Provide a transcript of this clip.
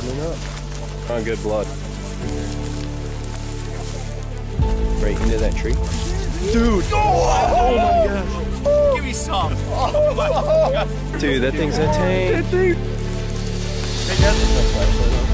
opening up. Oh, good blood. Right into that tree. Dude! Oh my gosh! Give me some! Dude, that thing's a tank! That thing...